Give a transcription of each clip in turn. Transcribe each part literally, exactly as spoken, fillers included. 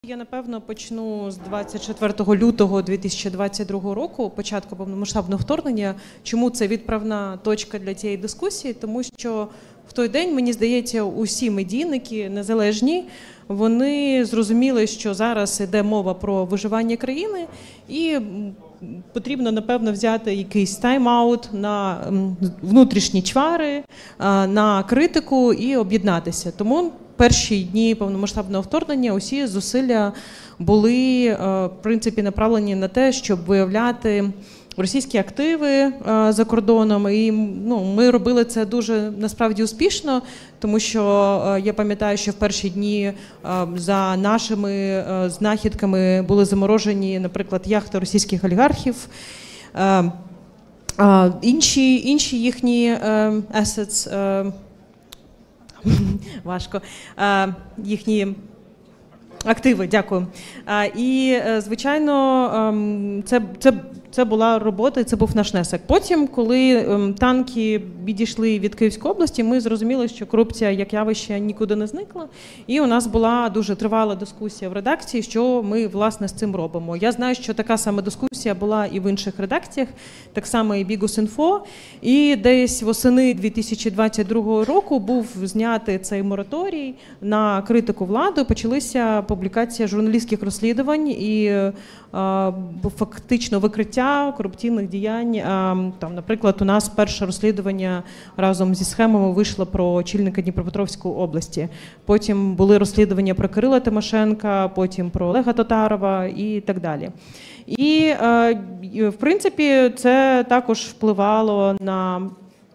Я, напевно, почну з двадцять четвертого лютого дві тисячі двадцять другого року, початку повномасштабного вторгнення. Чому це відправна точка для цієї дискусії? Тому що в той день, мені здається, усі медійники незалежні, вони зрозуміли, що зараз йде мова про виживання країни і потрібно, напевно, взяти якийсь тайм-аут на внутрішні чвари, на критику і об'єднатися. Тому перші дні повномасштабного вторгнення усі зусилля були, в принципі, направлені на те, щоб виявляти російські активи за кордоном. І ну, ми робили це дуже, насправді, успішно, тому що я пам'ятаю, що в перші дні за нашими знахідками були заморожені, наприклад, яхти російських олігархів, інші, інші їхні assets, важко, їхні активи, дякую. І, звичайно, це, це, це була робота, це був наш внесок. Потім, коли танки відійшли від Київської області, ми зрозуміли, що корупція як явище нікуди не зникла. І у нас була дуже тривала дискусія в редакції, що ми, власне, з цим робимо. Я знаю, що така сама дискусія була і в інших редакціях, так само і Bihus.info. І десь восени дві тисячі двадцять другого року був знятий цей мораторій на критику влади, почалися публікація журналістських розслідувань і е, фактично викриття корупційних діянь. Е, там, наприклад, у нас перше розслідування разом зі схемами вийшло про очільника Дніпропетровської області. Потім були розслідування про Кирила Тимошенка, потім про Олега Татарова і так далі. І, е, в принципі, це також впливало на,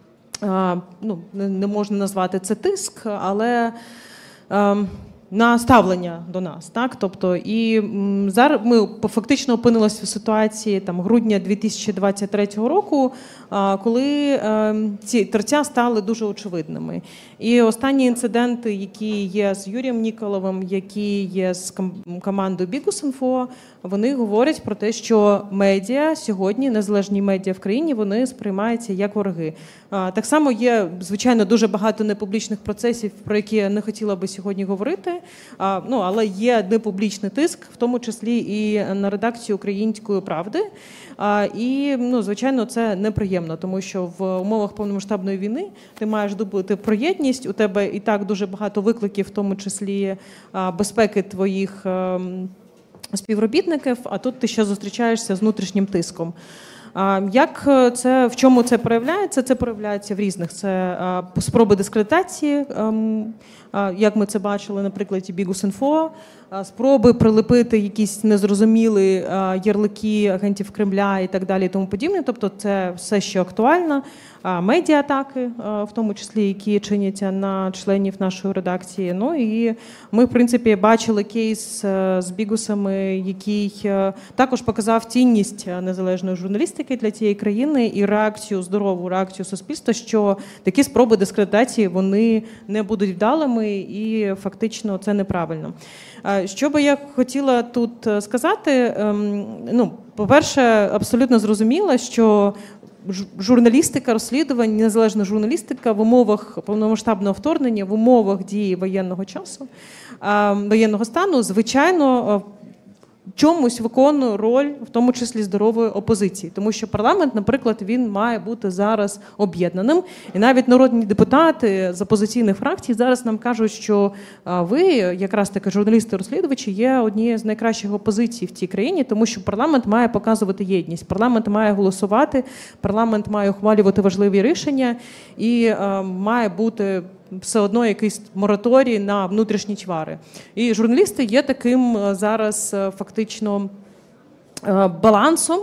е, ну, не можна назвати це тиск, але е, на ставлення до нас, так, тобто, і зараз ми фактично опинилися в ситуації там грудня дві тисячі двадцять третього року, коли ці терця стали дуже очевидними. І останні інциденти, які є з Юрієм Ніколовим, які є з командою Bihus.info, вони говорять про те, що медіа сьогодні, незалежні медіа в країні, вони сприймаються як вороги. Так само є, звичайно, дуже багато непублічних процесів, про які я не хотіла би сьогодні говорити, ну, але є непублічний тиск, в тому числі і на редакцію «Української правди». І, ну, звичайно, це неприємно, тому що в умовах повномасштабної війни ти маєш думати про єдність, у тебе і так дуже багато викликів, в тому числі безпеки твоїх співробітників, а тут ти ще зустрічаєшся з внутрішнім тиском. Як це, в чому це проявляється? Це проявляється в різних. Це спроби дискредитації, як ми це бачили на прикладі Bihus.info, спроби прилепити якісь незрозумілі ярлики агентів Кремля і так далі і тому подібне. Тобто це все ще актуально. Медіа-атаки, в тому числі, які чиняться на членів нашої редакції. Ну і ми, в принципі, бачили кейс з Бігусами, який також показав цінність незалежної журналістики для цієї країни і реакцію, здорову реакцію суспільства, що такі спроби дискредитації, вони не будуть вдалими і фактично це неправильно. Що би я хотіла тут сказати? Ну, по-перше, абсолютно зрозуміло, що журналістика, розслідувань, незалежна журналістика в умовах повномасштабного вторгнення, в умовах дії воєнного часу, воєнного стану, звичайно, чомусь виконує роль, в тому числі здорової опозиції. Тому що парламент, наприклад, він має бути зараз об'єднаним. І навіть народні депутати з опозиційних фракцій зараз нам кажуть, що ви, якраз таки журналісти-розслідувачі, є однією з найкращих опозицій в цій країні, тому що парламент має показувати єдність, парламент має голосувати, парламент має ухвалювати важливі рішення і має бути все одно якийсь мораторій на внутрішні чвари. І журналісти є таким зараз фактично балансом,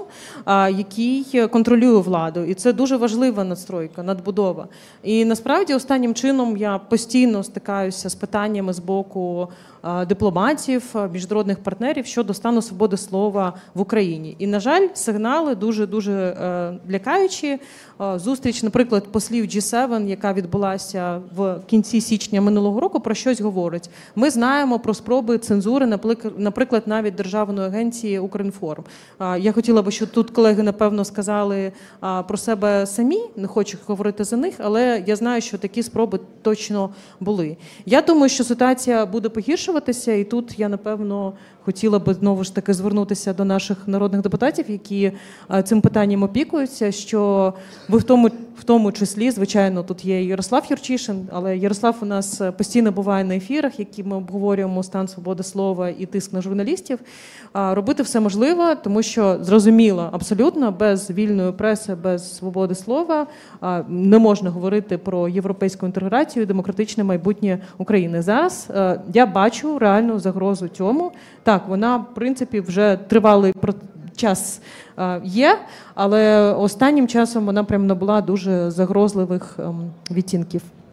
який контролює владу. І це дуже важлива надстройка, надбудова. І насправді останнім чином я постійно стикаюся з питаннями з боку дипломатів, міжнародних партнерів щодо стану свободи слова в Україні. І, на жаль, сигнали дуже-дуже лякаючі. Зустріч, наприклад, послів джі севен, яка відбулася в кінці січня минулого року, про щось говорить. Ми знаємо про спроби цензури, наприклад, навіть Державної агенції «Укрінформ». Я хотіла би, щоб тут колеги, напевно, сказали про себе самі, не хочу говорити за них, але я знаю, що такі спроби точно були. Я думаю, що ситуація буде погіршуватися, і тут я, напевно, хотіла би знову ж таки звернутися до наших народних депутатів, які цим питанням опікуються, що ви в тому, в тому числі, звичайно, тут є Ярослав Юрчишин, але Ярослав у нас постійно буває на ефірах, які ми обговорюємо стан свободи слова і тиск на журналістів, робити все можливе, тому що зрозуміло, абсолютно, без вільної преси, без свободи слова не можна говорити про європейську інтеграцію і демократичне майбутнє України. Зараз я бачу реальну загрозу цьому. Так, вона, в принципі, вже тривалий час є, але останнім часом вона прям набула дуже загрозливих відтінків.